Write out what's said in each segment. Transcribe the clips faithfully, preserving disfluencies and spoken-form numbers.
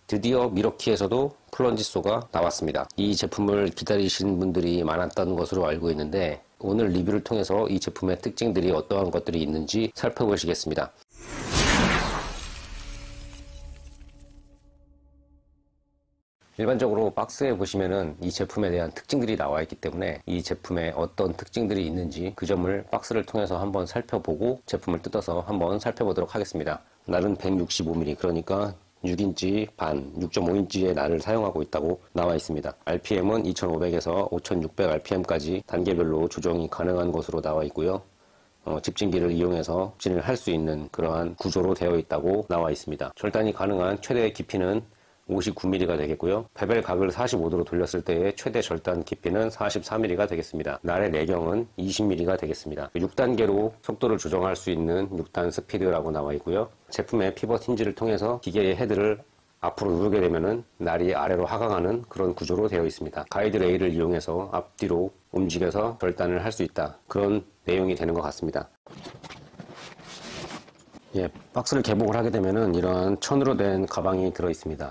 드디어 미러키에서도 플런지소가 나왔습니다. 이 제품을 기다리신 분들이 많았다는 것으로 알고 있는데 오늘 리뷰를 통해서 이 제품의 특징들이 어떠한 것들이 있는지 살펴보시겠습니다. 일반적으로 박스에 보시면은 이 제품에 대한 특징들이 나와 있기 때문에 이 제품에 어떤 특징들이 있는지 그 점을 박스를 통해서 한번 살펴보고 제품을 뜯어서 한번 살펴보도록 하겠습니다. 날은 백육십오 밀리미터, 그러니까 육 인치 반, 육 점 오 인치의 날을 사용하고 있다고 나와 있습니다. 알피엠은 이천오백에서 오천육백 알피엠까지 단계별로 조정이 가능한 것으로 나와 있고요. 어, 집진기를 이용해서 집진을 할 수 있는 그러한 구조로 되어 있다고 나와 있습니다. 절단이 가능한 최대 깊이는 오십구 밀리미터가 되겠고요. 베벨 각을 사십오 도로 돌렸을 때의 최대 절단 깊이는 사십사 밀리미터가 되겠습니다. 날의 내경은 이십 밀리미터가 되겠습니다. 육 단계로 속도를 조정할 수 있는 육 단 스피드라고 나와 있고요. 제품의 피벗 힌지를 통해서 기계의 헤드를 앞으로 누르게 되면은 날이 아래로 하강하는 그런 구조로 되어 있습니다. 가이드 레일을 이용해서 앞뒤로 움직여서 절단을 할 수 있다, 그런 내용이 되는 것 같습니다. 예, 박스를 개봉을 하게 되면은 이런 천으로 된 가방이 들어 있습니다.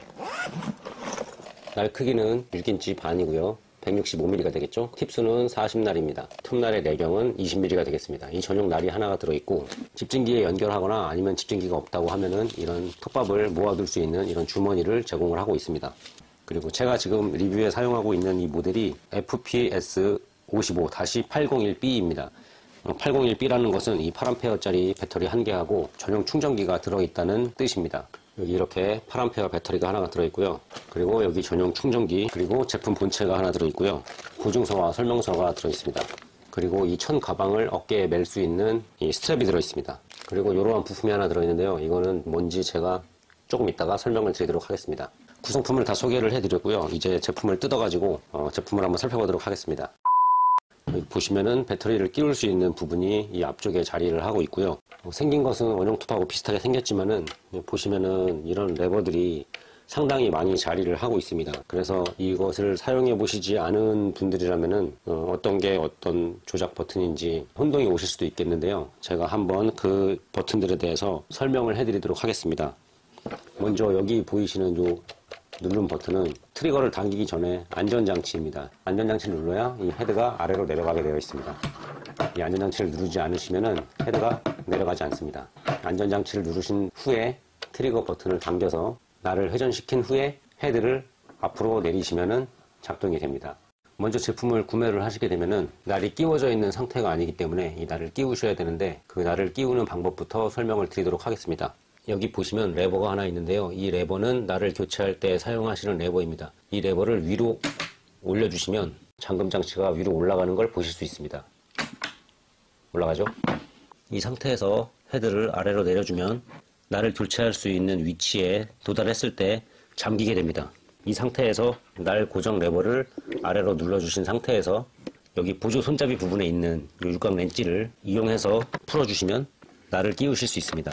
날 크기는 육 인치 반이고요. 백육십오 밀리미터가 되겠죠. 팁수는 사십 날입니다. 톱날의 내경은 이십 밀리미터가 되겠습니다. 이 전용 날이 하나가 들어있고, 집진기에 연결하거나 아니면 집진기가 없다고 하면은 이런 톱밥을 모아둘 수 있는 이런 주머니를 제공을 하고 있습니다. 그리고 제가 지금 리뷰에 사용하고 있는 이 모델이 에프피에스 오십오 팔공일 비입니다. 팔공일 비라는 것은 이 팔 암페어짜리 배터리 한 개하고 전용 충전기가 들어있다는 뜻입니다. 여기 이렇게 팔 암페어 배터리가 하나가 들어있고요. 그리고 여기 전용 충전기, 그리고 제품 본체가 하나 들어있고요. 보증서와 설명서가 들어있습니다. 그리고 이 천 가방을 어깨에 멜 수 있는 이 스트랩이 들어있습니다. 그리고 이러한 부품이 하나 들어있는데요. 이거는 뭔지 제가 조금 이따가 설명을 드리도록 하겠습니다. 구성품을 다 소개를 해드렸고요. 이제 제품을 뜯어가지고 어, 제품을 한번 살펴보도록 하겠습니다. 여기 보시면은 배터리를 끼울 수 있는 부분이 이 앞쪽에 자리를 하고 있고요. 어, 생긴 것은 원형톱하고 비슷하게 생겼지만은 보시면은 이런 레버들이 상당히 많이 자리를 하고 있습니다. 그래서 이것을 사용해 보시지 않은 분들이라면은 어, 어떤 게 어떤 조작 버튼인지 혼동이 오실 수도 있겠는데요. 제가 한번 그 버튼들에 대해서 설명을 해드리도록 하겠습니다. 먼저 여기 보이시는 요 누른 버튼은 트리거를 당기기 전에 안전장치입니다. 안전장치를 눌러야 이 헤드가 아래로 내려가게 되어 있습니다. 이 안전장치를 누르지 않으시면은 헤드가 내려가지 않습니다. 안전장치를 누르신 후에 트리거 버튼을 당겨서 날을 회전시킨 후에 헤드를 앞으로 내리시면은 작동이 됩니다. 먼저 제품을 구매를 하시게 되면은 날이 끼워져 있는 상태가 아니기 때문에 이 날을 끼우셔야 되는데, 그 날을 끼우는 방법부터 설명을 드리도록 하겠습니다. 여기 보시면 레버가 하나 있는데요. 이 레버는 날을 교체할 때 사용하시는 레버입니다. 이 레버를 위로 올려주시면 잠금 장치가 위로 올라가는 걸 보실 수 있습니다. 올라가죠? 이 상태에서 헤드를 아래로 내려주면 날을 교체할 수 있는 위치에 도달했을 때 잠기게 됩니다. 이 상태에서 날 고정 레버를 아래로 눌러주신 상태에서 여기 보조 손잡이 부분에 있는 육각 렌치를 이용해서 풀어주시면 날을 끼우실 수 있습니다.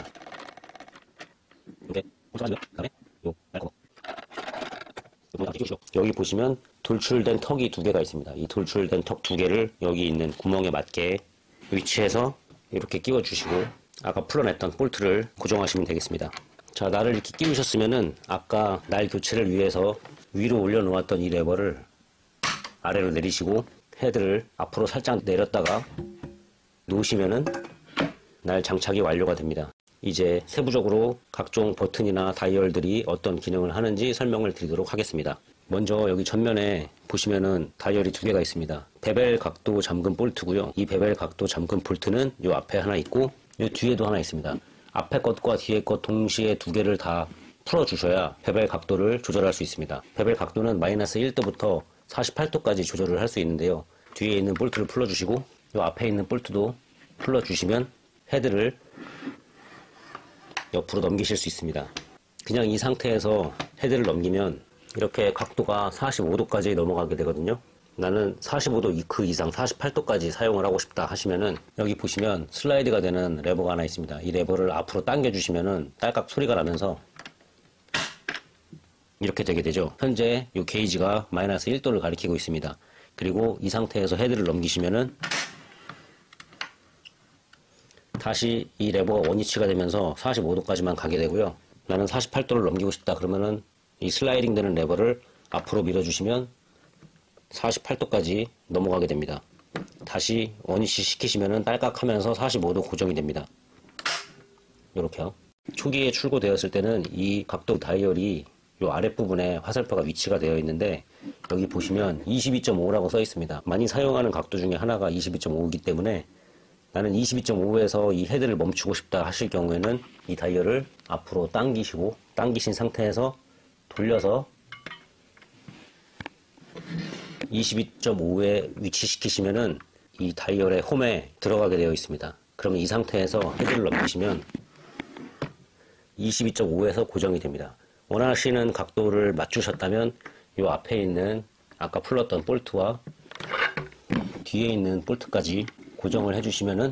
여기 보시면 돌출된 턱이 두 개가 있습니다. 이 돌출된 턱 두 개를 여기 있는 구멍에 맞게 위치해서 이렇게 끼워 주시고 아까 풀어냈던 볼트를 고정하시면 되겠습니다. 자, 날을 이렇게 끼우셨으면은 아까 날 교체를 위해서 위로 올려 놓았던 이 레버를 아래로 내리시고 헤드를 앞으로 살짝 내렸다가 놓으시면은 날 장착이 완료가 됩니다. 이제 세부적으로 각종 버튼이나 다이얼들이 어떤 기능을 하는지 설명을 드리도록 하겠습니다. 먼저 여기 전면에 보시면은 다이얼이 두 개가 있습니다. 베벨 각도 잠금 볼트고요. 이 베벨 각도 잠금 볼트는 요 앞에 하나 있고 요 뒤에도 하나 있습니다. 앞에 것과 뒤에 것 동시에 두 개를 다 풀어주셔야 베벨 각도를 조절할 수 있습니다. 베벨 각도는 마이너스 일 도부터 사십팔 도까지 조절을 할 수 있는데요. 뒤에 있는 볼트를 풀어주시고 요 앞에 있는 볼트도 풀어주시면 헤드를 옆으로 넘기실 수 있습니다. 그냥 이 상태에서 헤드를 넘기면 이렇게 각도가 사십오 도까지 넘어가게 되거든요. 나는 사십오 도 그 이상 사십팔 도까지 사용을 하고 싶다 하시면은 여기 보시면 슬라이드가 되는 레버가 하나 있습니다. 이 레버를 앞으로 당겨 주시면은 딸깍 소리가 나면서 이렇게 되게 되죠. 현재 이 게이지가 마이너스 일 도를 가리키고 있습니다. 그리고 이 상태에서 헤드를 넘기시면은 다시 이 레버가 원위치가 되면서 사십오 도까지만 가게 되고요. 나는 사십팔 도를 넘기고 싶다 그러면은 이 슬라이딩 되는 레버를 앞으로 밀어주시면 사십팔 도까지 넘어가게 됩니다. 다시 원위치 시키시면은 딸깍하면서 사십오 도 고정이 됩니다. 이렇게요. 초기에 출고되었을 때는 이 각도 다이얼이 요 아랫부분에 화살표가 위치가 되어 있는데 여기 보시면 이십이 점 오라고 써 있습니다. 많이 사용하는 각도 중에 하나가 이십이 점 오이기 때문에 나는 이십이 점 오에서 이 헤드를 멈추고 싶다 하실 경우에는 이 다이얼을 앞으로 당기시고 당기신 상태에서 돌려서 이십이 점 오에 위치시키시면은 이 다이얼의 홈에 들어가게 되어 있습니다. 그러면 이 상태에서 헤드를 넘기시면 이십이 점 오에서 고정이 됩니다. 원하시는 각도를 맞추셨다면 이 앞에 있는 아까 풀렀던 볼트와 뒤에 있는 볼트까지 고정을 해주시면은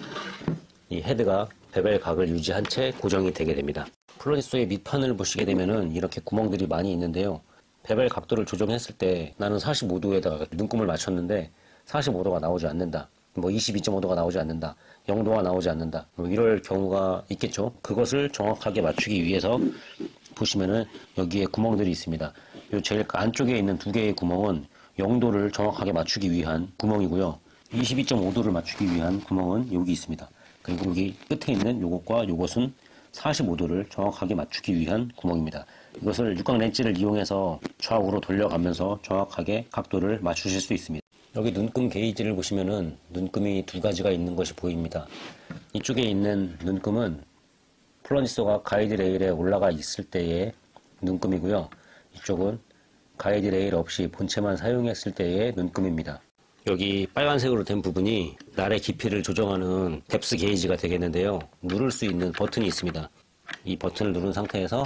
이 헤드가 베벨 각을 유지한 채 고정이 되게 됩니다. 플러니소의 밑판을 보시게 되면은 이렇게 구멍들이 많이 있는데요. 베벨 각도를 조정했을 때 나는 사십오 도에다가 눈금을 맞췄는데 사십오 도가 나오지 않는다. 뭐 이십이 점 오 도가 나오지 않는다. 영 도가 나오지 않는다. 뭐 이럴 경우가 있겠죠. 그것을 정확하게 맞추기 위해서 보시면은 여기에 구멍들이 있습니다. 요 제일 안쪽에 있는 두 개의 구멍은 영 도를 정확하게 맞추기 위한 구멍이고요. 이십이 점 오 도를 맞추기 위한 구멍은 여기 있습니다. 그리고 여기 끝에 있는 요것과 요것은 사십오 도를 정확하게 맞추기 위한 구멍입니다. 이것을 육각 렌치를 이용해서 좌우로 돌려가면서 정확하게 각도를 맞추실 수 있습니다. 여기 눈금 게이지를 보시면은 눈금이 두 가지가 있는 것이 보입니다. 이쪽에 있는 눈금은 플러니소가 가이드 레일에 올라가 있을 때의 눈금이고요. 이쪽은 가이드 레일 없이 본체만 사용했을 때의 눈금입니다. 여기 빨간색으로 된 부분이 날의 깊이를 조정하는 뎁스 게이지가 되겠는데요. 누를 수 있는 버튼이 있습니다. 이 버튼을 누른 상태에서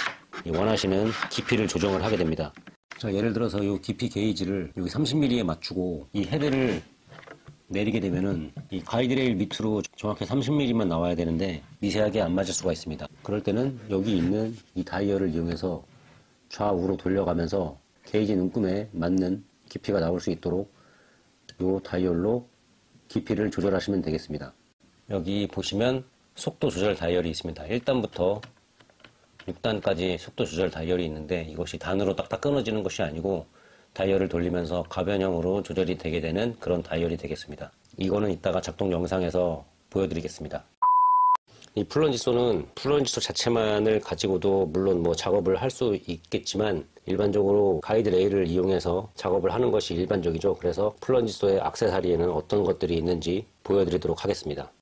원하시는 깊이를 조정을 하게 됩니다. 자, 예를 들어서 이 깊이 게이지를 여기 삼십 밀리미터에 맞추고 이 헤드를 내리게 되면은 이 가이드레일 밑으로 정확히 삼십 밀리미터만 나와야 되는데 미세하게 안 맞을 수가 있습니다. 그럴 때는 여기 있는 이 다이얼을 이용해서 좌우로 돌려가면서 게이지 눈금에 맞는 깊이가 나올 수 있도록 이 다이얼로 깊이를 조절하시면 되겠습니다. 여기 보시면 속도 조절 다이얼이 있습니다. 일 단부터 육 단까지 속도 조절 다이얼이 있는데 이것이 단으로 딱딱 끊어지는 것이 아니고 다이얼을 돌리면서 가변형으로 조절이 되게 되는 그런 다이얼이 되겠습니다. 이거는 이따가 작동 영상에서 보여드리겠습니다. 이 플런지소는 플런지소 자체만을 가지고도 물론 뭐 작업을 할 수 있겠지만 일반적으로 가이드 레일을 이용해서 작업을 하는 것이 일반적이죠. 그래서 플런지소의 액세서리에는 어떤 것들이 있는지 보여드리도록 하겠습니다.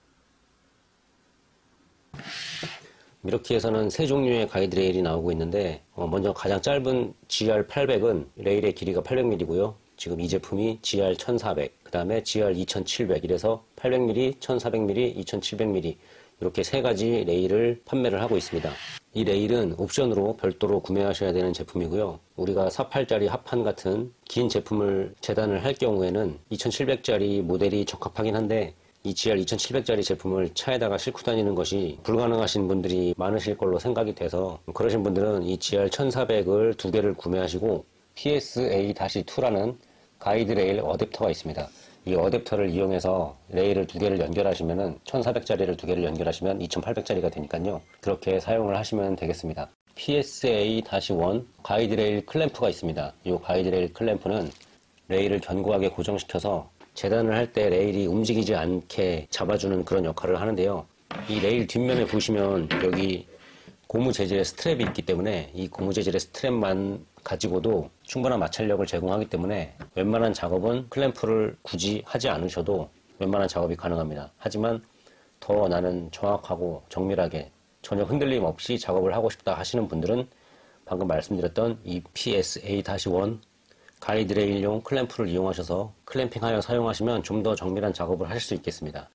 미러키에서는 세 종류의 가이드 레일이 나오고 있는데 어 먼저 가장 짧은 지알 팔백은 레일의 길이가 팔백 밀리미터고요. 지금 이 제품이 지알 천사백, 그 다음에 지알 이천칠백 이래서 팔백 밀리미터, 천사백 밀리미터, 이천칠백 밀리미터 이렇게 세 가지 레일을 판매를 하고 있습니다. 이 레일은 옵션으로 별도로 구매하셔야 되는 제품이고요. 우리가 사팔짜리 합판 같은 긴 제품을 재단을 할 경우에는 이천칠백짜리 모델이 적합하긴 한데 이 지알 이천칠백짜리 제품을 차에다가 싣고 다니는 것이 불가능하신 분들이 많으실 걸로 생각이 돼서 그러신 분들은 이 지알 천사백을 두 개를 구매하시고 피에스에이 이라는 가이드 레일 어댑터가 있습니다. 이 어댑터를 이용해서 레일을 두 개를 연결하시면은 천사백짜리를 두 개를 연결하시면 이천팔백짜리가 되니까요. 그렇게 사용을 하시면 되겠습니다. 피에스에이 일 가이드 레일 클램프가 있습니다. 이 가이드 레일 클램프는 레일을 견고하게 고정시켜서 재단을 할 때 레일이 움직이지 않게 잡아주는 그런 역할을 하는데요. 이 레일 뒷면에 보시면 여기 고무 재질의 스트랩이 있기 때문에 이 고무 재질의 스트랩만 가지고도 충분한 마찰력을 제공하기 때문에 웬만한 작업은 클램프를 굳이 하지 않으셔도 웬만한 작업이 가능합니다. 하지만 더 나는 정확하고 정밀하게 전혀 흔들림 없이 작업을 하고 싶다 하시는 분들은 방금 말씀드렸던 이 피에스에이 일 가이드레일용 클램프를 이용하셔서 클램핑하여 사용하시면 좀 더 정밀한 작업을 하실 수 있겠습니다.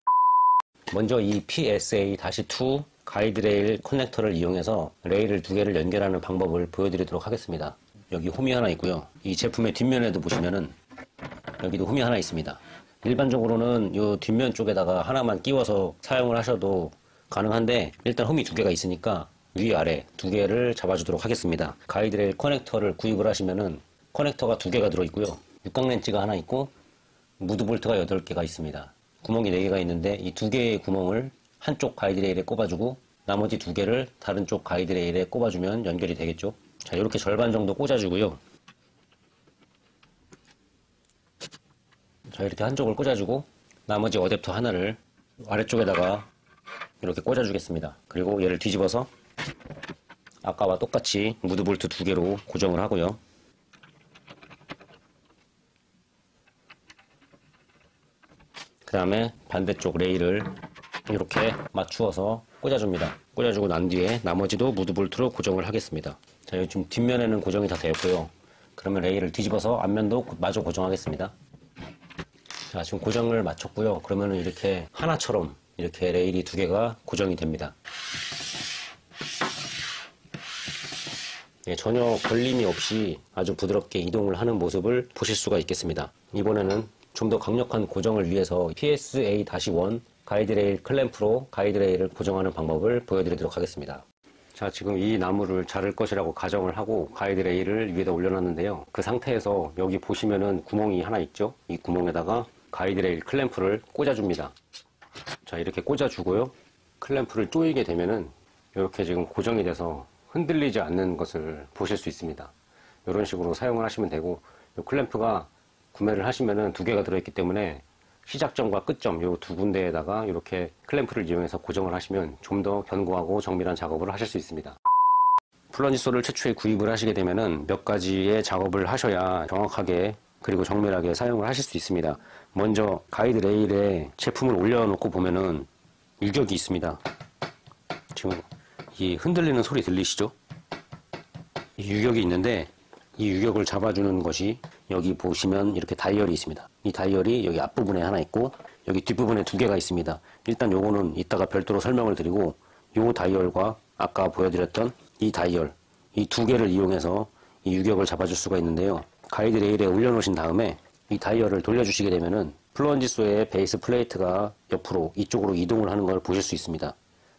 먼저 이 피에스에이 이 가이드레일 커넥터를 이용해서 레일을 두 개를 연결하는 방법을 보여드리도록 하겠습니다. 여기 홈이 하나 있고요. 이 제품의 뒷면에도 보시면은 여기도 홈이 하나 있습니다. 일반적으로는 이 뒷면 쪽에다가 하나만 끼워서 사용을 하셔도 가능한데 일단 홈이 두 개가 있으니까 위아래 두 개를 잡아주도록 하겠습니다. 가이드레일 커넥터를 구입을 하시면은 커넥터가 두 개가 들어있고요. 육각 렌치가 하나 있고 무드 볼트가 여덟 개가 있습니다. 구멍이 네 개가 있는데 이 두 개의 구멍을 한쪽 가이드레일에 꼽아주고 나머지 두 개를 다른 쪽 가이드레일에 꼽아주면 연결이 되겠죠. 자, 이렇게 절반 정도 꽂아주고요. 자, 이렇게 한쪽을 꽂아주고 나머지 어댑터 하나를 아래쪽에다가 이렇게 꽂아주겠습니다. 그리고 얘를 뒤집어서 아까와 똑같이 무드볼트 두 개로 고정을 하고요. 그 다음에 반대쪽 레일을 이렇게 맞추어서 꽂아줍니다. 꽂아주고 난 뒤에 나머지도 무드볼트로 고정을 하겠습니다. 자, 여기 지금 뒷면에는 고정이 다 되었고요. 그러면 레일을 뒤집어서 앞면도 마저 고정하겠습니다. 자, 지금 고정을 마쳤고요. 그러면 이렇게 하나처럼 이렇게 레일이 두 개가 고정이 됩니다. 예, 전혀 걸림이 없이 아주 부드럽게 이동을 하는 모습을 보실 수가 있겠습니다. 이번에는 좀 더 강력한 고정을 위해서 피 에스 에이 일 가이드레일 클램프로 가이드레일을 고정하는 방법을 보여드리도록 하겠습니다. 자, 지금 이 나무를 자를 것이라고 가정을 하고 가이드레일을 위에다 올려놨는데요. 그 상태에서 여기 보시면은 구멍이 하나 있죠? 이 구멍에다가 가이드레일 클램프를 꽂아줍니다. 자, 이렇게 꽂아주고요. 클램프를 조이게 되면은 이렇게 지금 고정이 돼서 흔들리지 않는 것을 보실 수 있습니다. 이런 식으로 사용을 하시면 되고, 이 클램프가 구매를 하시면은 두 개가 들어있기 때문에 시작점과 끝점 이 두 군데에다가 이렇게 클램프를 이용해서 고정을 하시면 좀 더 견고하고 정밀한 작업을 하실 수 있습니다. 플런지소를 최초에 구입을 하시게 되면은 몇 가지의 작업을 하셔야 정확하게 그리고 정밀하게 사용을 하실 수 있습니다. 먼저 가이드 레일에 제품을 올려놓고 보면은 유격이 있습니다. 지금 이 흔들리는 소리 들리시죠? 이 유격이 있는데 이 유격을 잡아주는 것이 여기 보시면 이렇게 다이얼이 있습니다. 이 다이얼이 여기 앞부분에 하나 있고 여기 뒷부분에 두 개가 있습니다. 일단 요거는 이따가 별도로 설명을 드리고, 요 다이얼과 아까 보여드렸던 이 다이얼, 이 두 개를 이용해서 이 유격을 잡아줄 수가 있는데요. 가이드 레일에 올려놓으신 다음에 이 다이얼을 돌려주시게 되면은 플런지소의 베이스 플레이트가 옆으로 이쪽으로 이동을 하는 걸 보실 수 있습니다.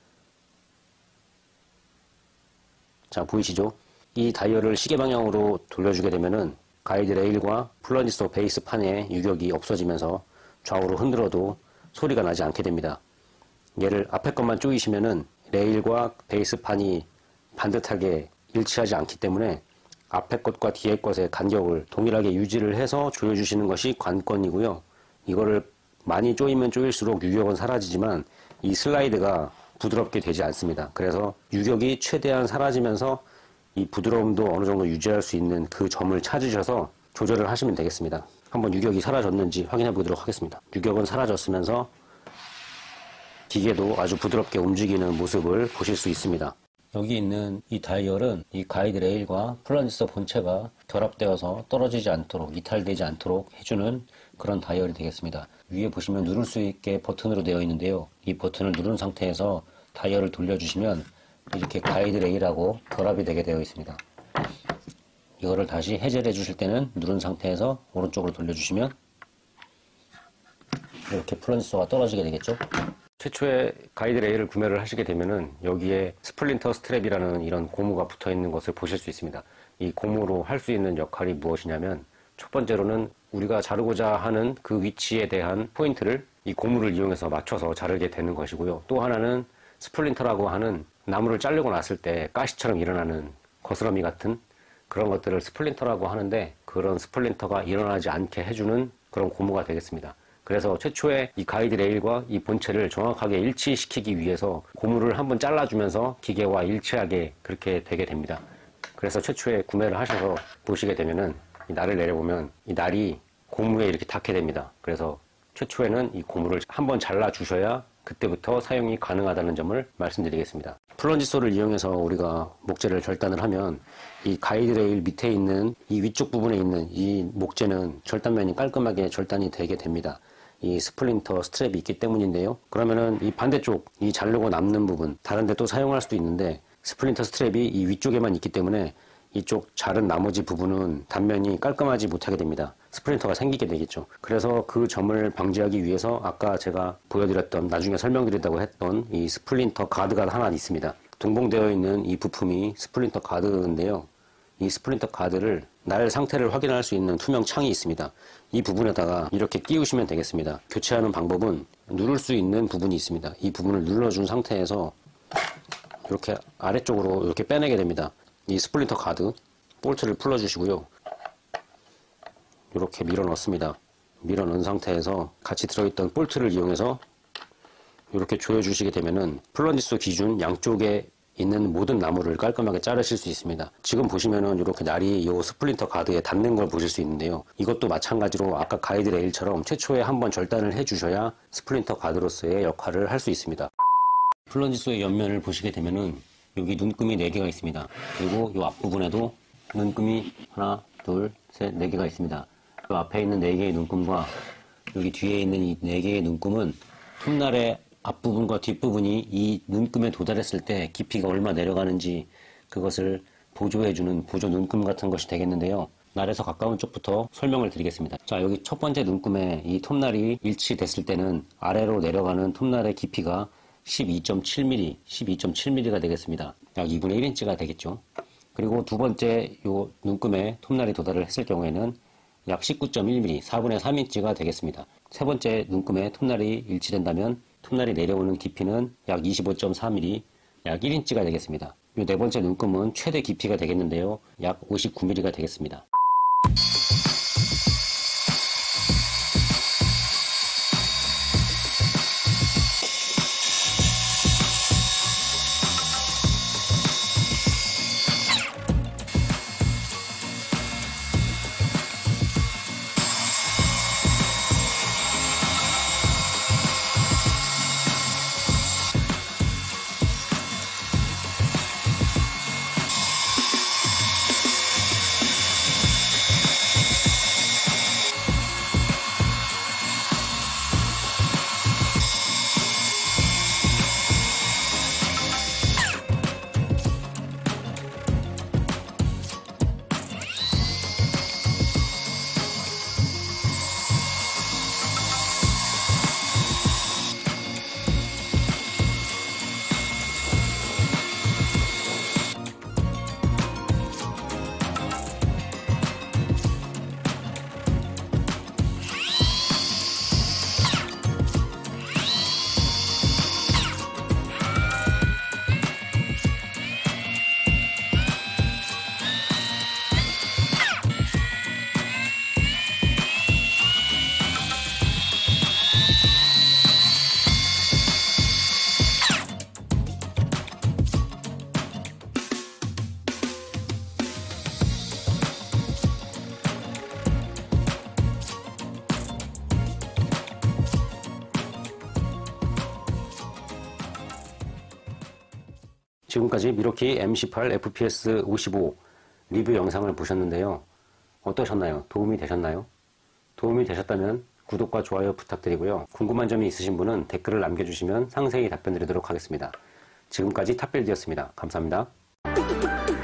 자, 보이시죠? 이 다이얼을 시계 방향으로 돌려주게 되면은 가이드 레일과 플런지소 베이스 판의 유격이 없어지면서 좌우로 흔들어도 소리가 나지 않게 됩니다. 얘를 앞에 것만 조이시면은 레일과 베이스 판이 반듯하게 일치하지 않기 때문에 앞에 것과 뒤에 것의 간격을 동일하게 유지를 해서 조여주시는 것이 관건이고요. 이거를 많이 조이면 조일수록 유격은 사라지지만 이 슬라이드가 부드럽게 되지 않습니다. 그래서 유격이 최대한 사라지면서 이 부드러움도 어느 정도 유지할 수 있는 그 점을 찾으셔서 조절을 하시면 되겠습니다. 한번 유격이 사라졌는지 확인해 보도록 하겠습니다. 유격은 사라졌으면서 기계도 아주 부드럽게 움직이는 모습을 보실 수 있습니다. 여기 있는 이 다이얼은 이 가이드 레일과 플런지소 본체가 결합되어서 떨어지지 않도록, 이탈되지 않도록 해주는 그런 다이얼이 되겠습니다. 위에 보시면 누를 수 있게 버튼으로 되어 있는데요. 이 버튼을 누른 상태에서 다이얼을 돌려주시면 이렇게 가이드 레일하고 결합이 되게 되어 있습니다. 이거를 다시 해제를 해주실 때는 누른 상태에서 오른쪽으로 돌려주시면 이렇게 플런지소가 떨어지게 되겠죠. 최초에 가이드 레일을 구매를 하시게 되면은 여기에 스플린터 스트랩이라는 이런 고무가 붙어 있는 것을 보실 수 있습니다. 이 고무로 할 수 있는 역할이 무엇이냐면, 첫 번째로는 우리가 자르고자 하는 그 위치에 대한 포인트를 이 고무를 이용해서 맞춰서 자르게 되는 것이고요. 또 하나는 스플린터라고 하는 나무를 자르고 났을 때 가시처럼 일어나는 거스러미 같은 그런 것들을 스플린터라고 하는데, 그런 스플린터가 일어나지 않게 해주는 그런 고무가 되겠습니다. 그래서 최초에 이 가이드 레일과 이 본체를 정확하게 일치시키기 위해서 고무를 한번 잘라주면서 기계와 일치하게 그렇게 되게 됩니다. 그래서 최초에 구매를 하셔서 보시게 되면은 이 날을 내려보면 이 날이 고무에 이렇게 닿게 됩니다. 그래서 최초에는 이 고무를 한번 잘라주셔야 그때부터 사용이 가능하다는 점을 말씀드리겠습니다. 플런지소를 이용해서 우리가 목재를 절단을 하면 이 가이드 레일 밑에 있는 이 위쪽 부분에 있는 이 목재는 절단면이 깔끔하게 절단이 되게 됩니다. 이 스플린터 스트랩이 있기 때문인데요. 그러면은 이 반대쪽, 이 자르고 남는 부분, 다른 데 또 사용할 수도 있는데, 스플린터 스트랩이 이 위쪽에만 있기 때문에 이쪽 자른 나머지 부분은 단면이 깔끔하지 못하게 됩니다. 스플린터가 생기게 되겠죠. 그래서 그 점을 방지하기 위해서 아까 제가 보여드렸던, 나중에 설명드린다고 했던 이 스플린터 가드가 하나 있습니다. 동봉되어 있는 이 부품이 스플린터 가드인데요. 이 스플린터 가드를 날 상태를 확인할 수 있는 투명 창이 있습니다. 이 부분에다가 이렇게 끼우시면 되겠습니다. 교체하는 방법은 누를 수 있는 부분이 있습니다. 이 부분을 눌러준 상태에서 이렇게 아래쪽으로 이렇게 빼내게 됩니다. 이 스플린터 가드 볼트를 풀어주시고요. 이렇게 밀어 넣습니다. 밀어 넣은 상태에서 같이 들어있던 볼트를 이용해서 이렇게 조여주시게 되면은 플런지소 기준 양쪽에 있는 모든 나무를 깔끔하게 자르실 수 있습니다. 지금 보시면은 이렇게 날이 이 스플린터 가드에 닿는 걸 보실 수 있는데요. 이것도 마찬가지로 아까 가이드 레일처럼 최초에 한번 절단을 해주셔야 스플린터 가드로서의 역할을 할 수 있습니다. 플런지소의 옆면을 보시게 되면은 여기 눈금이 네 개가 있습니다. 그리고 이 앞부분에도 눈금이 하나, 둘, 셋, 네 개가 있습니다. 이 앞에 있는 네 개의 눈금과 여기 뒤에 있는 이 네 개의 눈금은 톱날의 앞부분과 뒷부분이 이 눈금에 도달했을 때 깊이가 얼마 내려가는지 그것을 보조해주는 보조 눈금 같은 것이 되겠는데요. 날에서 가까운 쪽부터 설명을 드리겠습니다. 자, 여기 첫 번째 눈금에 이 톱날이 일치됐을 때는 아래로 내려가는 톱날의 깊이가 십이 점 칠 밀리미터, 십이 점 칠 밀리미터가 되겠습니다. 약 이분의 일 인치가 되겠죠. 그리고 두 번째 요 눈금에 톱날이 도달을 했을 경우에는 약 십구 점 일 밀리미터, 사분의 삼 인치가 되겠습니다. 세 번째 눈금에 톱날이 일치된다면 톱날이 내려오는 깊이는 약 이십오 점 사 밀리미터, 약 일 인치가 되겠습니다. 이 네 번째 눈금은 최대 깊이가 되겠는데요. 약 오십구 밀리미터가 되겠습니다. 지금까지 미러키 엠 십팔 에프 피 에스 오십오 리뷰 영상을 보셨는데요. 어떠셨나요? 도움이 되셨나요? 도움이 되셨다면 구독과 좋아요 부탁드리고요. 궁금한 점이 있으신 분은 댓글을 남겨주시면 상세히 답변드리도록 하겠습니다. 지금까지 탑빌드였습니다. 감사합니다.